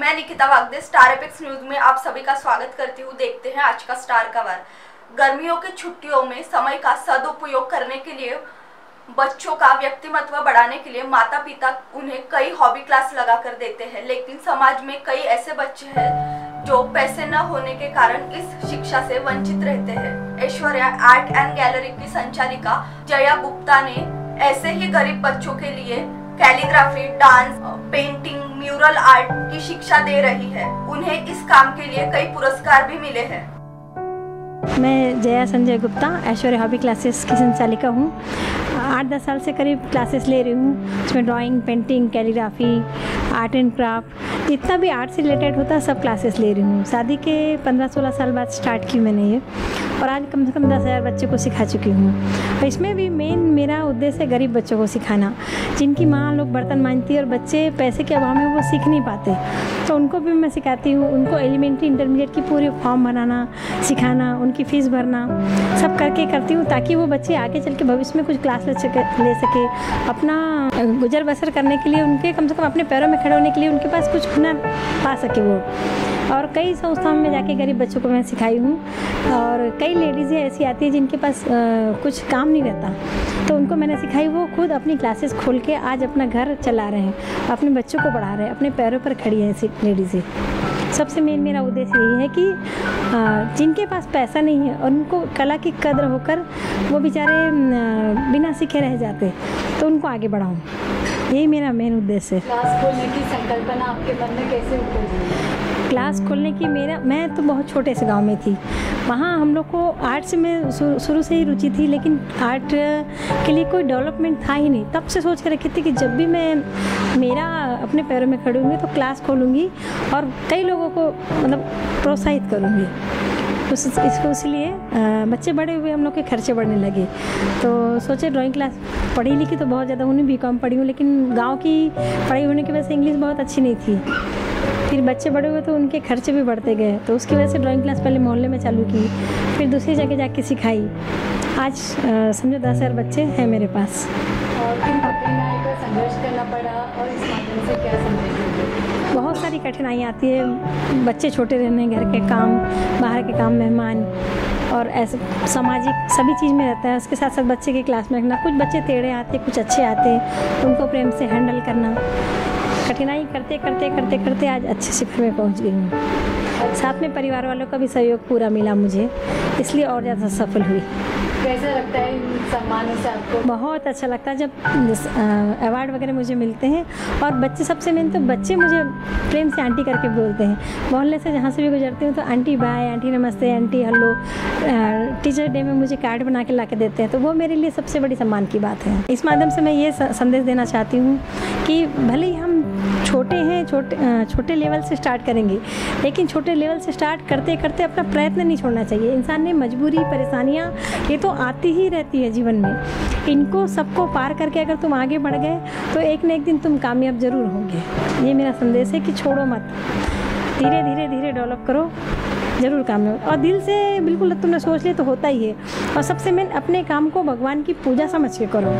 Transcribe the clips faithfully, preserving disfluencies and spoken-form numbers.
मैं Nikita Wagde star epics news में आप सभी का स्वागत करती हूँ। देखते हैं आज का स्टार का वार। गर्मियों की छुट्टियों में समय का सदुपयोग करने के लिए बच्चों का व्यक्तिमत्व बढ़ाने के लिए माता पिता उन्हें कई हॉबी क्लास लगा कर देते हैं, लेकिन समाज में कई ऐसे बच्चे हैं जो पैसे न होने के कारण इस शिक्षा से वंचित रहते हैं। ऐश्वर्या आर्ट एंड गैलरी की संचालिका जया गुप्ता ने ऐसे ही गरीब बच्चों के लिए calligraphy, dance, painting, mural art की शिक्षा दे रही है। उन्हें इस काम के लिए कई पुरस्कार भी मिले हैं। मैं जया संजय गुप्ता ऐश्वर्या हॉबी क्लासेस की संचालिका हूँ। आठ दस साल से करीब क्लासेस ले रही हूँ। इसमें drawing, painting, calligraphy, art and craft, जितना भी आर्ट से रिलेटेड होता है सब क्लासेस ले रही हूँ। शादी के पंद्रह सोलह साल बाद स्टार्ट की मैंने ये, और आज कम से कम दस हज़ार बच्चों को सिखा चुकी हूँ। और इसमें भी मेन मेरा उद्देश्य है गरीब बच्चों को सिखाना, जिनकी माँ लोग बर्तन मांजती है और बच्चे पैसे के अभाव में वो सीख नहीं पाते, तो उनको भी मैं सिखाती हूँ। उनको एलिमेंट्री इंटरमीडिएट की पूरी फॉर्म बनाना सिखाना, उनकी फ़ीस भरना सब करके करती हूँ, ताकि वो बच्चे आगे चल के भविष्य में कुछ क्लास ले सके ले सके अपना गुजर बसर करने के लिए, उनके कम से कम अपने पैरों में खड़े होने के लिए उनके पास कुछ हुनर पा सके वो। और कई संस्थाओं में जाके गरीब बच्चों को मैं सिखाई हूँ। और कई लेडीज़ें ऐसी आती है जिनके पास आ, कुछ काम नहीं रहता, तो उनको मैंने सिखाई। वो खुद अपनी क्लासेस खोल के आज अपना घर चला रहे हैं, अपने बच्चों को पढ़ा रहे हैं, अपने पैरों पर खड़ी हैं ऐसी लेडीज़ें। सबसे मेन मेरा उद्देश्य यही है कि आ, जिनके पास पैसा नहीं है और उनको कला की कद्र होकर वो बेचारे बिना सीखे रह जाते, तो उनको आगे बढ़ाऊँ, यही मेरा मेन उद्देश्य है। क्लास खोलने की संकल्पना आपके मन में कैसे उपजी? क्लास खोलने की मेरा मैं तो बहुत छोटे से गांव में थी। वहाँ हम लोग को आर्ट से मैं शुरू से ही रुचि थी, लेकिन आर्ट के लिए कोई डेवलपमेंट था ही नहीं। तब से सोच कर रखी थी कि जब भी मैं मेरा अपने पैरों में खड़ी होंगी तो क्लास खोलूँगी और कई लोगों को मतलब प्रोत्साहित करूँगी। उस इसको इसलिए बच्चे बड़े हुए, हम लोग के खर्चे बढ़ने लगे, तो सोचे ड्राइंग क्लास। पढ़ी लिखी तो बहुत ज़्यादा हूँ, बी कॉम पढ़ी हूँ, लेकिन गाँव की पढ़ाई होने की वजह से इंग्लिश बहुत अच्छी नहीं थी। फिर बच्चे बड़े हुए तो उनके खर्चे भी बढ़ते गए, तो उसकी वजह से ड्राइंग क्लास पहले मोहल्ले में चालू की, फिर दूसरी जगह जाके सिखाई। आज समझो दस हज़ार बच्चे हैं मेरे पास। और किन कठिनाइयों का संघर्ष करना पड़ा और इस माध्यम से क्या संदेश देते? बहुत सारी कठिनाई आती है। बच्चे छोटे रहने, घर के काम, बाहर के काम, मेहमान और ऐसे सामाजिक सभी चीज़ में रहता है। उसके साथ साथ बच्चे की क्लास में रखना। कुछ बच्चे टेढ़े आते, कुछ अच्छे आते, उनको प्रेम से हैंडल करना। कठिनाई करते करते करते करते आज अच्छे शिखर में पहुंच गई हूँ। साथ में परिवार वालों का भी सहयोग पूरा मिला मुझे, इसलिए और ज़्यादा सफल हुई। कैसा लगता है इन सम्मानों से आपको? बहुत अच्छा लगता है जब अवार्ड वगैरह मुझे मिलते हैं। और बच्चे, सबसे मेन तो बच्चे मुझे प्रेम से आंटी करके बोलते हैं। मोहल्ले से जहाँ से भी गुजरती हूँ तो आंटी बाय, आंटी नमस्ते, आंटी हेलो। टीचर डे में मुझे कार्ड बना के ला के देते हैं, तो वो मेरे लिए सबसे बड़ी सम्मान की बात है। इस माध्यम से मैं ये संदेश देना चाहती हूँ कि भले ही हम छोटे हैं, छोटे छोटे लेवल से स्टार्ट करेंगे, लेकिन छोटे लेवल से स्टार्ट करते करते अपना प्रयत्न नहीं छोड़ना चाहिए। इंसान ने मजबूरी, परेशानियाँ ये तो आती ही रहती है जीवन में। इनको सबको पार करके अगर तुम आगे बढ़ गए तो एक न एक दिन तुम कामयाब जरूर होंगे। ये मेरा संदेश है कि छोड़ो मत, धीरे धीरे धीरे डेवलप करो, ज़रूर कामयाब। और दिल से बिल्कुल तुमने सोच लिया तो होता ही है। और सबसे मेन अपने काम को भगवान की पूजा समझ के करो,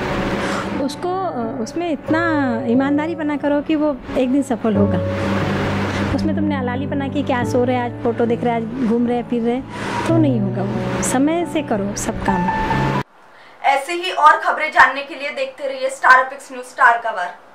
उसको उसमें इतना ईमानदारी बना करो कि वो एक दिन सफल होगा। उसमें तुमने अलाली बना के क्या सो रहे, आज फोटो देख रहे, आज घूम रहे फिर रहे, तो नहीं होगा। वो समय से करो सब काम। ऐसे ही और खबरें जानने के लिए देखते रहिए स्टार एपिक्स न्यूज, स्टार का वार।